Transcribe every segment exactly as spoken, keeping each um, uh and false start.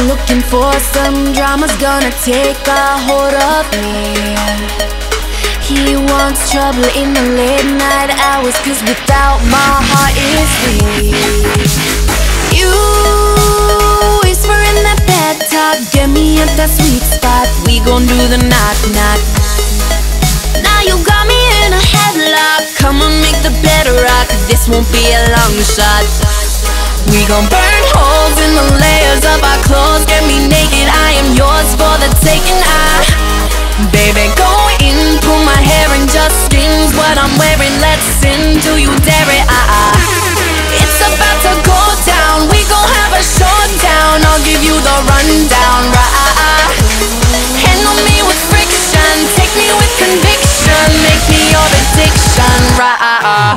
looking for some drama's gonna take a hold of me. He wants trouble in the late night hours, cause without my heart is weak. You whisper in that bad talk, get me at that sweet spot. We gon' do the knock knock. Now you got me in a headlock. Come on, make the bed rock. This won't be a long shot. We gon' burn holes in the layers of our clothes. Get me naked, I am yours for the taking. I, baby, go in, pull my hair and just skins what I'm wearing. Let's sin, do you dare it? Ah, it's about to go down. We gon' have a showdown. I'll give you the rundown, right? Handle me with friction, take me with conviction, make me your addiction, right?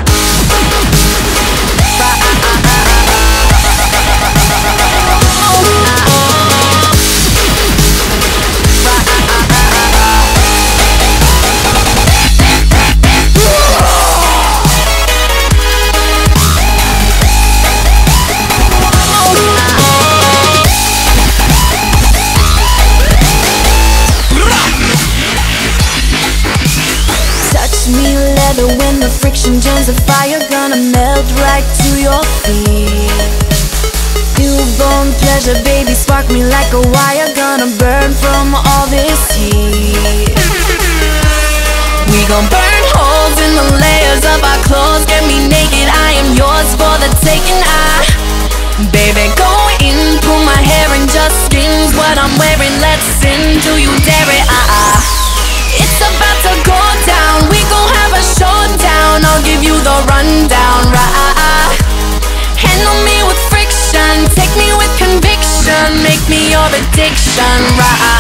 Me leather when the friction joins the fire, gonna melt right to your feet. Newborn pleasure, baby, spark me like a wire, gonna burn from all this heat. We gon' burn holes in the layers of our clothes. Get me naked, I am yours for the taking. I, baby, go in, pull my hair and just skins what I'm wearing. Let's sin, do you dare it? Ah, it's about to go down. We gon' have a showdown. I'll give you the rundown, right? Handle me with friction, take me with conviction, make me your addiction, right?